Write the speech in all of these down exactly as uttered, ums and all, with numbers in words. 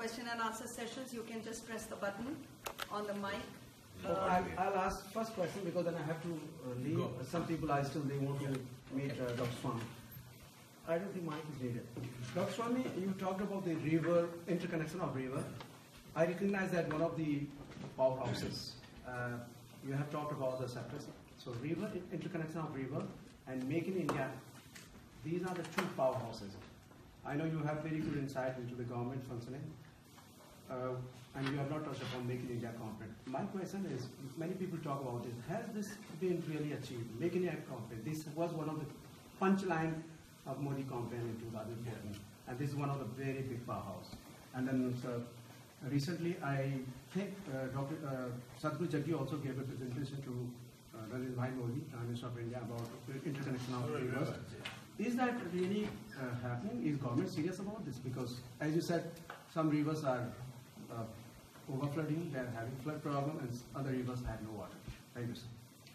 question and answer sessions, you can just press the button on the mic. Uh, I'll, I'll ask first question because then I have to uh, leave. Go. Some people I still they want to meet uh, Doctor Swami. I don't think mic is needed. Doctor Swami, you talked about the river, interconnection of river. I recognize that one of the powerhouses, uh, you have talked about the sectors. So river, interconnection of river and Make in India, these are the two powerhouses. I know you have very good insight into the government functioning. Uh, and you have not touched upon Make in India campaign. My question is, many people talk about this, has this been really achieved? Make in India campaign, this was one of the punchline of Modi campaign in two thousand fourteen, and this is one of the very big powerhouse. And then so, recently, I think uh, Doctor Uh, Sadhguru Jaggi also gave a presentation to uh, Narendra Bhai Modi, Prime Minister of India, about interconnection of rivers. Is that really uh, happening? Is government serious about this? Because, as you said, some rivers are uh, overflooding, they are having flood problem, and other rivers have no water. Thank you, sir.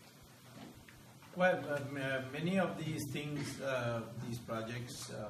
Well, uh, many of these things, uh, these projects uh,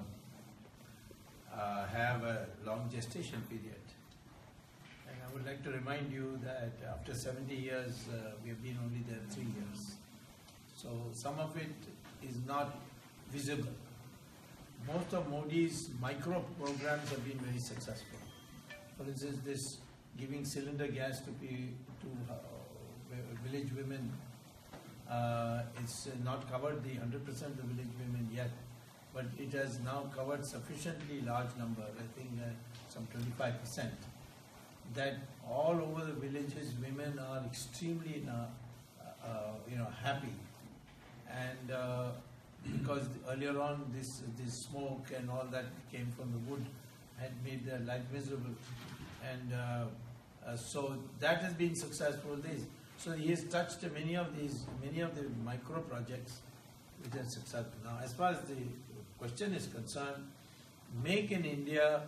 uh, have a long gestation period. And I would like to remind you that after seventy years, uh, we have been only there three years. So some of it is not visible. Most of Modi's micro programs have been very successful. For instance, this giving cylinder gas to, be, to uh, village women, uh, it's not covered the one hundred percent of the village women yet, but it has now covered sufficiently large number, I think uh, some twenty-five percent, that all over the villages women are extremely uh, uh, you know, happy. And uh, because earlier on this, this smoke and all that came from the wood had made their life miserable. And uh, uh, so that has been successful. This, so he has touched many of these, many of the micro projects which are successful. Now, as far as the question is concerned, Make in India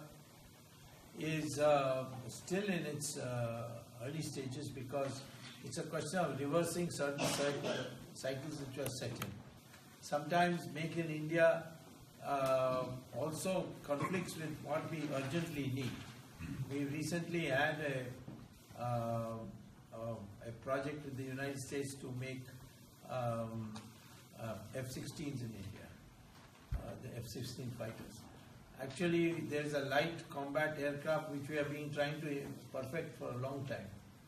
is uh, still in its uh, early stages because it's a question of reversing certain cycle, cycles which are set in. Sometimes Make in India uh, also conflicts with what we urgently need. We recently had a, uh, uh, a project with the United States to make um, uh, F sixteens in India, uh, the F sixteen fighters. Actually, there is a light combat aircraft which we have been trying to perfect for a long time.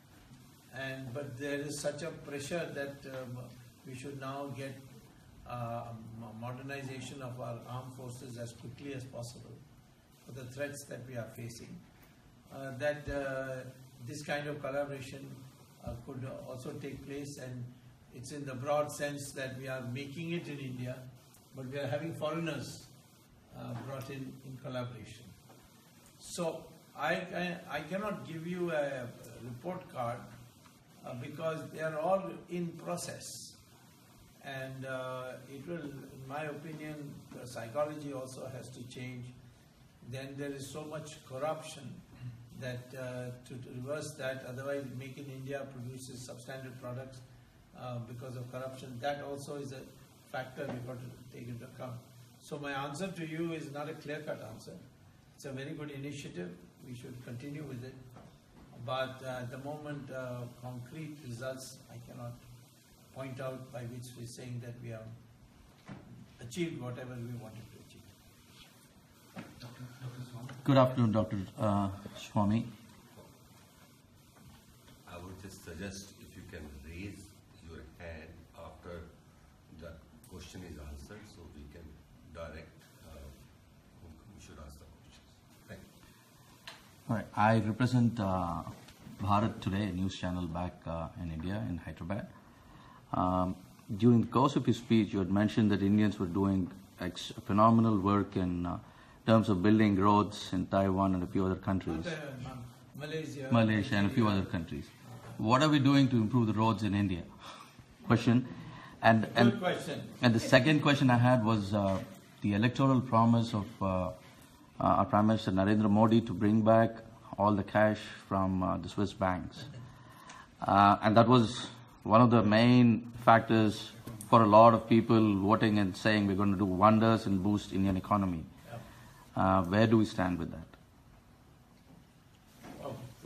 And but there is such a pressure that um, we should now get uh, modernization of our armed forces as quickly as possible for the threats that we are facing. Uh, that uh, this kind of collaboration uh, could also take place, and it's in the broad sense that we are making it in India, but we are having foreigners uh, brought in in collaboration. So I, I, I cannot give you a report card uh, because they are all in process, and uh, it will, in my opinion, the psychology also has to change. Then there is so much corruption that uh, to, to reverse that, otherwise Make in India produces substandard products uh, because of corruption. That also is a factor we've got to take into account. So my answer to you is not a clear-cut answer. It's a very good initiative. We should continue with it. But uh, at the moment, uh, concrete results I cannot point out by which we're saying that we have achieved whatever we wanted to achieve. Doctor Doctor Swami. Good afternoon, Doctor Uh, Swami. I would just suggest if you can raise your hand after the question is answered, so we can direct uh, whom we should ask the questions. Thank you. All right. I represent uh, Bharat Today, a news channel back uh, in India, in Hyderabad. Um, during the course of your speech, you had mentioned that Indians were doing ex phenomenal work in uh, terms of building roads in Taiwan and a few other countries. Malaysia. Malaysia and a few other countries. What are we doing to improve the roads in India? Question. And, and, Good question. And the second question I had was uh, the electoral promise of uh, uh, our Prime Minister Narendra Modi to bring back all the cash from uh, the Swiss banks. Uh, and that was one of the main factors for a lot of people voting and saying we're going to do wonders and boost Indian economy. Uh, where do we stand with that?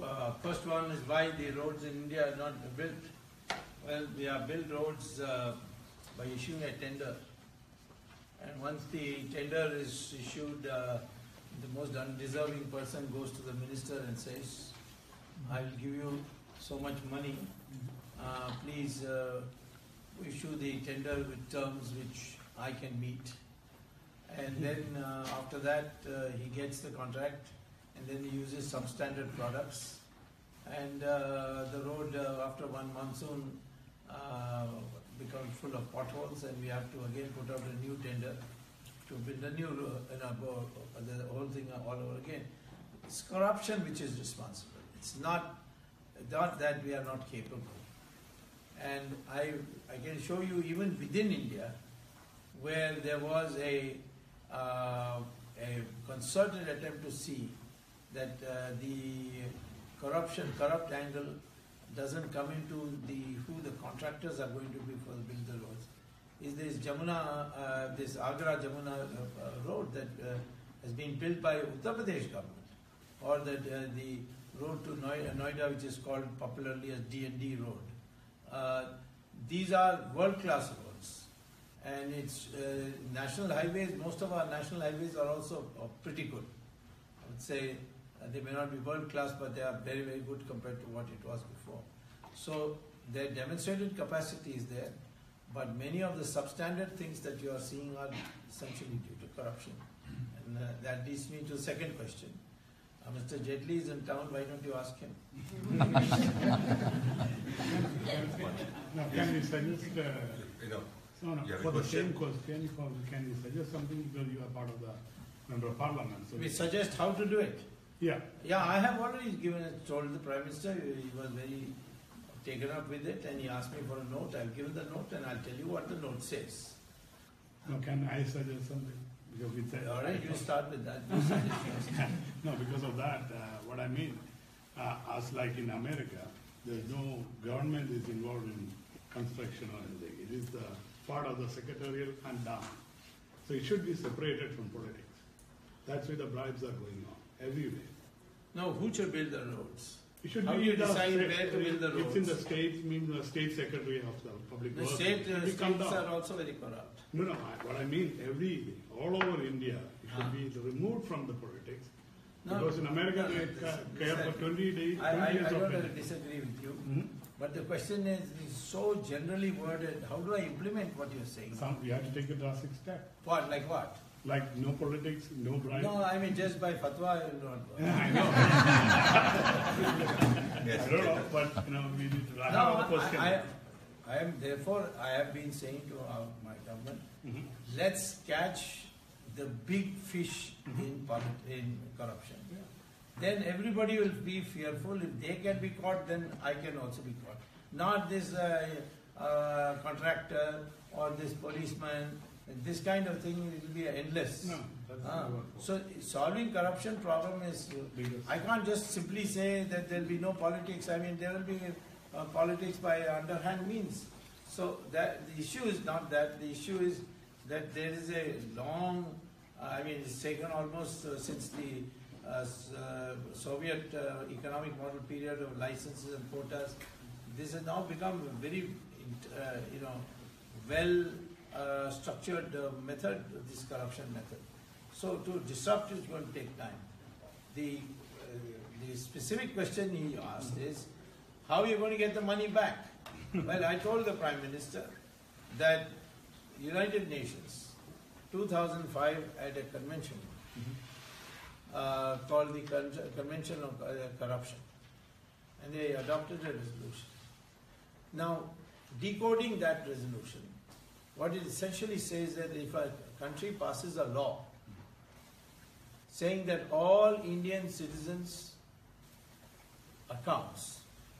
uh, first one is why the roads in India are not built. Well, we have built roads uh, by issuing a tender. And once the tender is issued, uh, the most undeserving person goes to the minister and says, I will give you so much money, uh, please uh, issue the tender with terms which I can meet. And then uh, after that, uh, he gets the contract, and then he uses substandard products. And uh, the road, uh, after one monsoon, uh, becomes full of potholes, and we have to again put out a new tender to build a new road, you know, the whole thing all over again. It's corruption which is responsible. It's not, not that we are not capable. And I, I can show you even within India, where there was a, uh, a concerted attempt to see that uh, the corruption, corrupt angle doesn't come into the who the contractors are going to be for build the roads. Is this Jamuna, uh, this Agra Jamuna uh, uh, road that uh, has been built by Uttar Pradesh government, or that uh, the road to Noida, Noida, which is called popularly as D and D road. Uh, these are world-class roads, and it's uh, national highways. Most of our national highways are also uh, pretty good. I would say uh, they may not be world-class, but they are very, very good compared to what it was before. So their demonstrated capacity is there, but many of the substandard things that you are seeing are essentially due to corruption. And uh, that leads me to the second question. Uh, Mister Jaitley is in town, why don't you ask him? Now, can you suggest, uh, You know, no, no, you have a for the question? same question, for, can you suggest something because you are part of the member of parliament? So We suggest how to do it. yeah, Yeah, I have already given it, told the Prime Minister, he was very taken up with it, and he asked me for a note. I'll give him the note and I'll tell you what the note says. no, can I suggest something? Because we said, All right, you start with that. You suggest first. no, because of that, uh, what I mean, uh, as like in America, there's no government is involved in construction or anything. It is the part of the secretarial and down. So it should be separated from politics. That's where the bribes are going on everywhere. Now, who should build the roads? It should How be do you the decide state- where to build the It's in the roads? states, mean the state secretary of the public The works. state uh, It will come states down. are also very corrupt. No, no, I- what I mean, every, all over India, it should Ah. be removed from the politics. No, Because in America, no, they this- ca- this- care for twenty days, I, I, twenty I years of don't pension. disagree with you, Mhm. but the question is, is so generally worded, how do I implement what you're saying? Some, we have to take a drastic step, What, like what? like no politics, no bribe. No, I mean, just by fatwa, I will not work. I know. Yes. I don't know, but, you know, we need to, I No, have a question. I, I, I am, therefore, I have been saying to our, my government, Mhm. let's catch the big fish in polit- in corruption. Then everybody will be fearful. If they can be caught, then I can also be caught. Not this uh, uh, contractor or this policeman. This kind of thing will be endless. No, that's Ah, not what- so solving corruption problem is. Biggest. I can't just simply say that there will be no politics. I mean, there will be uh, politics by underhand means. So that the issue is not that. The issue is that there is a long. Uh, I mean, it's taken almost uh, since the uh, s- uh, Soviet uh, economic model period of licenses and quotas. This has now become a very, uh, you know, well uh, structured uh, method. This corruption method. So to disrupt it is going to take time. The uh, the specific question he asked is, how are you going to get the money back? Well, I told the Prime Minister that United Nations, two thousand five, had a convention uh, called the Con- Convention of uh, Corruption, and they adopted a resolution. Now, decoding that resolution, what it essentially says that if a country passes a law saying that all Indian citizens' accounts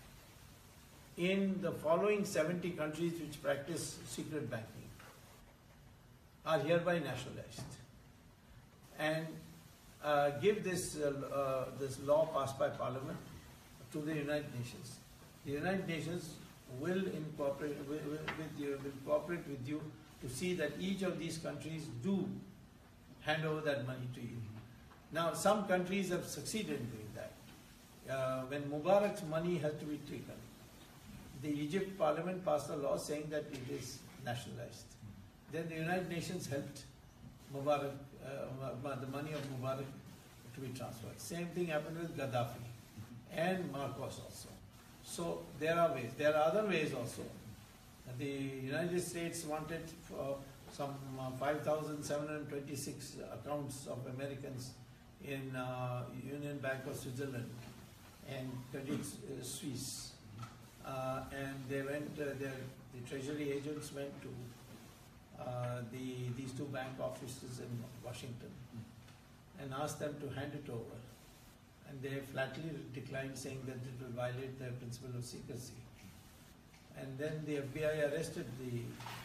in the following seventy countries which practice secret banking are hereby nationalized, and uh, give this uh, uh, this law passed by Parliament to the United Nations. The United Nations will incorporate will, will, with you, will cooperate with you to see that each of these countries do hand over that money to you. Now, some countries have succeeded in doing that. uh, when Mubarak's money has to be taken, the Egypt parliament passed a law saying that it is nationalized. Then the United Nations helped Mubarak, uh, the money of Mubarak to be transferred. Same thing happened with Gaddafi and Marcos also. So there are ways. There are other ways also. The United States wanted for some uh, five thousand seven hundred twenty-six accounts of Americans in uh, Union Bank of Switzerland and Credit Suisse. Uh, and they went, uh, the treasury agents went to uh, the, these two bank offices in Washington and asked them to hand it over. And they flatly declined, saying that it will violate the principle of secrecy. And then the F B I arrested the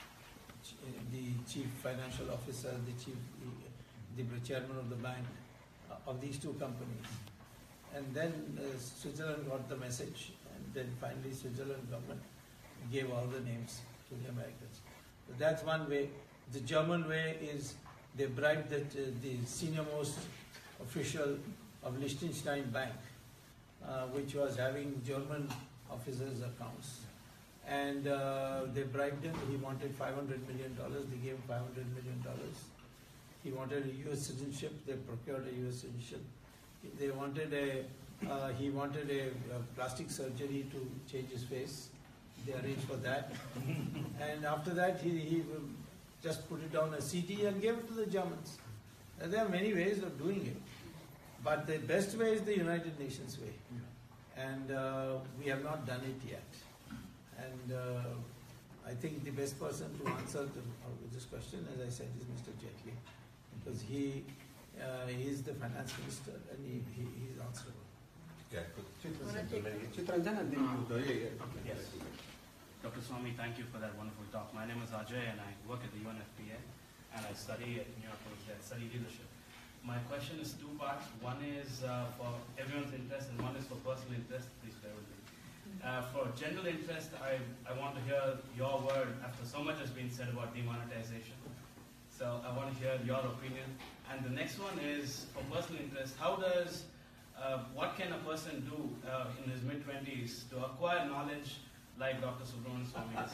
the chief financial officer, the chief, the, the chairman of the bank uh, of these two companies. And then uh, Switzerland got the message, and then finally Switzerland government gave all the names to the Americans. So that's one way. The German way is they bribed that, uh, the senior most official of Liechtenstein Bank, uh, which was having German officers' accounts. And uh, they bribed him. He wanted five hundred million dollars. They gave him five hundred million dollars. He wanted a U S citizenship. They procured a U S citizenship. They wanted a, uh, he wanted a, a plastic surgery to change his face. They arranged for that. And after that, he, he just put it down a C D and gave it to the Germans. And there are many ways of doing it. But the best way is the United Nations way. And uh, we have not done it yet. And uh, I think the best person to answer to, uh, this question, as I said, is Mister Jaitley, because he, uh, he is the finance minister and he, he, he is answerable. Yeah, Chitranjan, and then you. Yes. Doctor Swami, thank you for that wonderful talk. My name is Ajay and I work at the U N F P A and I study at New York University. I study leadership. My question is two parts. One is uh, for everyone's interest and one is for personal interest. Please bear with me. Uh, for general interest, I, I want to hear your word after so much has been said about demonetization. So I want to hear your opinion. And the next one is for personal interest. How does, uh, what can a person do uh, in his mid twenties to acquire knowledge like Doctor Subramanian Swami is?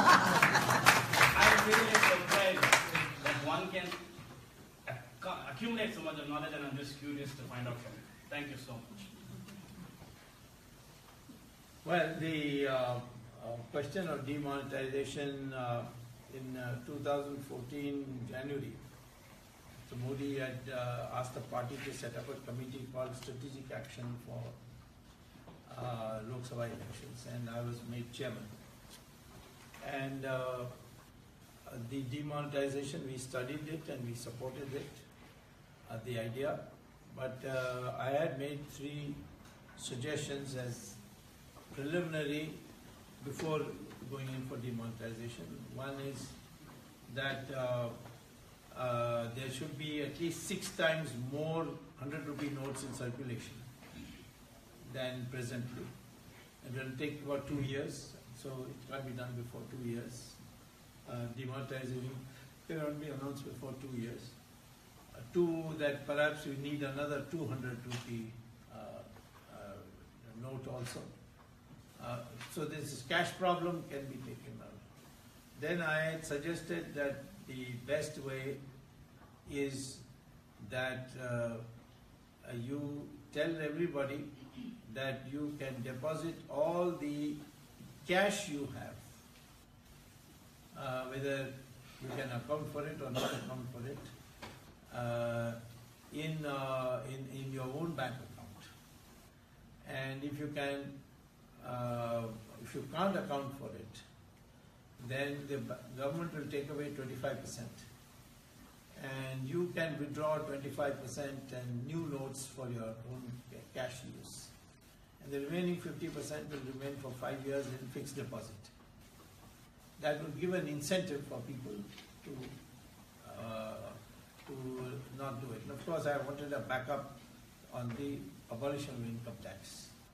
I'm really surprised that one can accumulate so much of knowledge, and I'm just curious to find out from you. Thank you so much. Well, the uh, uh, question of demonetization uh, in uh, two thousand fourteen, January, so Modi had uh, asked the party to set up a committee called Strategic Action for uh, Lok Sabha elections, and I was made chairman. And uh, the demonetization, we studied it and we supported it, uh, the idea, but uh, I had made three suggestions as preliminary before going in for demonetization. One is that uh, uh, there should be at least six times more hundred rupee notes in circulation than presently. It will take about two years, so it can't be done before two years. Uh, demonetization cannot be announced before two years. Uh, two, that perhaps we need another two hundred rupee uh, uh, note also. Uh, so this cash problem can be taken out. Then I had suggested that the best way is that uh, uh, you tell everybody that you can deposit all the cash you have, uh, whether you can account for it or not account for it, uh, in, uh, in, in your own bank account. And if you can Uh, if you can't account for it, then the government will take away twenty-five percent. And you can withdraw twenty-five percent and new notes for your own cash use. And the remaining fifty percent will remain for five years in fixed deposit. That will give an incentive for people to, uh, to not do it. And of course, I wanted a backup on the abolition of income tax.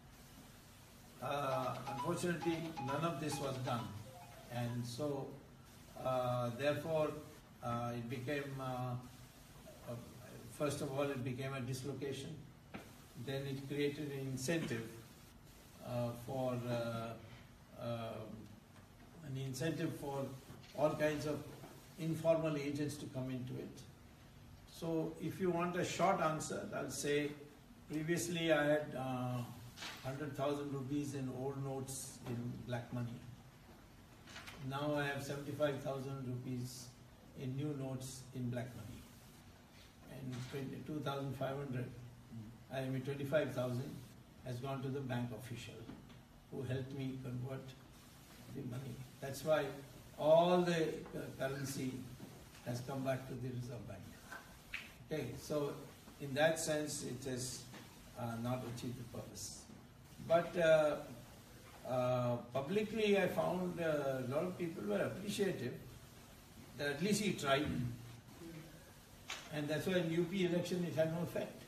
Uh, unfortunately, none of this was done, and so uh, therefore uh, it became, uh, uh, first of all, it became a dislocation, then it created an incentive uh, for uh, uh, an incentive for all kinds of informal agents to come into it. So if you want a short answer, I'll say previously I had uh, one hundred thousand rupees in old notes in black money. Now I have seventy-five thousand rupees in new notes in black money. And twenty-two thousand five hundred, I mean twenty-five thousand has gone to the bank official who helped me convert the money. That's why all the uh, currency has come back to the Reserve Bank. Okay, so in that sense it has uh, not achieved the purpose. But uh, uh, publicly I found uh, a lot of people were appreciative that at least he tried. And that's why in U P election it had no effect.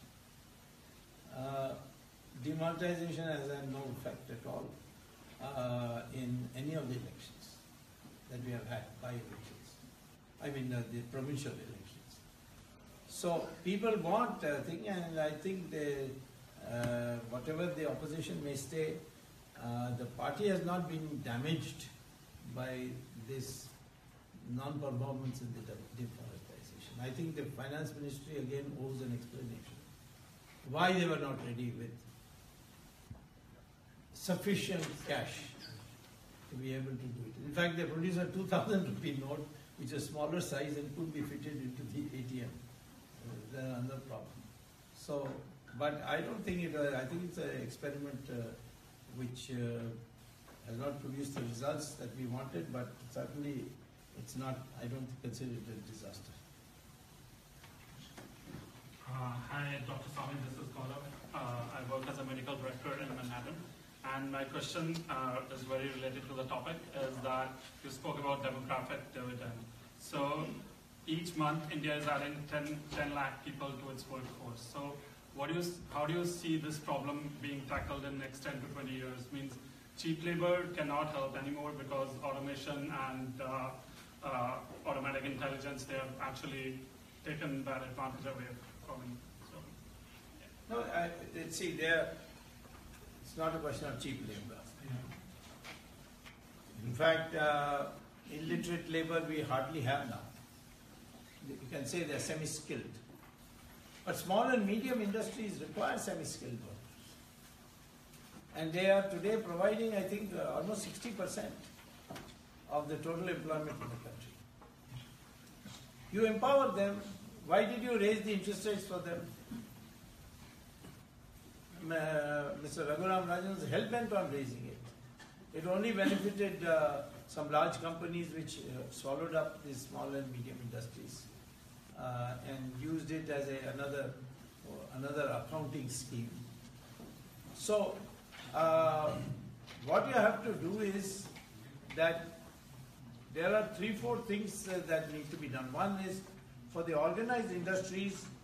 Uh, demonetization has had no effect at all uh, in any of the elections that we have had, by elections. I mean uh, the provincial elections. So people want a thing, and I think they, uh, whatever the opposition may say, uh, the party has not been damaged by this non-performance in the deforestation. I think the finance ministry again owes an explanation. Why they were not ready with sufficient cash to be able to do it. In fact, they produced a two thousand rupee note, which is smaller size and could be fitted into the A T M. Uh, that's another problem. So, but I don't think it, uh, I think it's an experiment uh, which uh, has not produced the results that we wanted, but certainly it's not, I don't consider it a disaster. Uh, hi, Doctor Swami, this is Gaurav. Uh, I work as a medical director in Manhattan. And my question uh, is very related to the topic, is that you spoke about demographic dividend. So each month India is adding ten, ten lakh people to its workforce. So what do you, how do you see this problem being tackled in the next ten to twenty years? Means cheap labor cannot help anymore because automation and uh, uh, automatic intelligence, they have actually taken that advantage away from it. So, yeah. No, I, see, there, it's not a question of cheap labor. In fact, uh, illiterate labor we hardly have now. You can say they're semi-skilled. But small and medium industries require semi-skilled workers. And they are today providing, I think, uh, almost sixty percent of the total employment in the country. You empower them. Why did you raise the interest rates for them? Uh, Mister Raghuram Rajan was hell-bent on raising it. It only benefited uh, some large companies which uh, swallowed up these small and medium industries uh, and used it as a, another, another accounting scheme. So, uh, what you have to do is that there are three, four things uh, that need to be done. One is for the organized industries,